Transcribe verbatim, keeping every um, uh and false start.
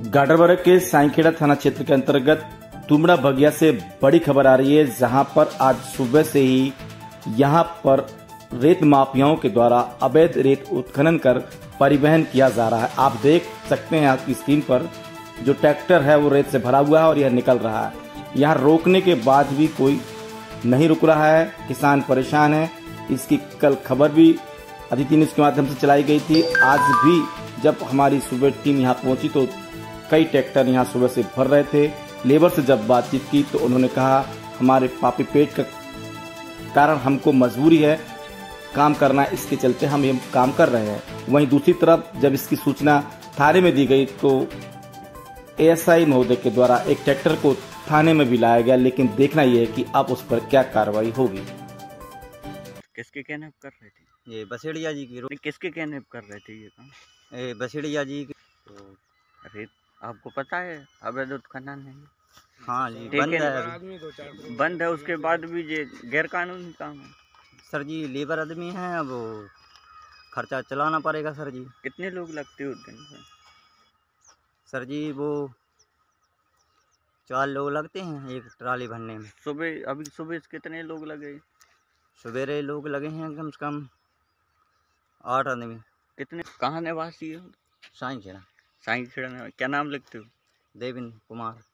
गाडरवारा के साईखेड़ा थाना क्षेत्र के अंतर्गत तुमड़ा बगिया से बड़ी खबर आ रही है, जहां पर आज सुबह से ही यहां पर रेत माफियाओं के द्वारा अवैध रेत उत्खनन कर परिवहन किया जा रहा है। आप देख सकते हैं आपकी स्क्रीन पर जो ट्रैक्टर है वो रेत से भरा हुआ है और यह निकल रहा है। यहाँ रोकने के बाद भी कोई नहीं रुक रहा है, किसान परेशान है। इसकी कल खबर भी अदिति न्यूज के माध्यम से चलाई गई थी। आज भी जब हमारी सुबह टीम यहाँ पहुंची तो कई ट्रैक्टर यहाँ सुबह से भर रहे थे। लेबर से जब बातचीत की तो उन्होंने कहा हमारे पापी पेट का कारण हमको मजबूरी है काम करना, इसके चलते हम ये काम कर रहे हैं। वहीं दूसरी तरफ जब इसकी सूचना थाने में दी गई तो एएसआई महोदय के द्वारा एक ट्रैक्टर को थाने में भी लाया गया, लेकिन देखना यह है कि अब उस पर क्या कार्रवाई होगी। किसके कहने पर कर रहे थे ये बसेड़िया जी की। किसके कहने पर कर रहे थे ये काम? ये बसेड़िया जी की। तो रेत आपको पता है अवैध उत्खनन है? हाँ जी, बंद है। बंद है, उसके बाद भी ये गैर कानूनी काम है सर जी। लेबर आदमी हैं, अब खर्चा चलाना पड़ेगा सर जी। कितने लोग लगते हो दिन में? सर जी वो चार लोग लगते हैं एक ट्राली भरने में। सुबह अभी सुबह कितने लोग लगे? सवेरे लोग लगे हैं कम से कम आठ आदमी। कितने? कहाँ निवासी हो? साईखेड़ा। साईखेड़ा में क्या नाम लिखते हो? देविन कुमार।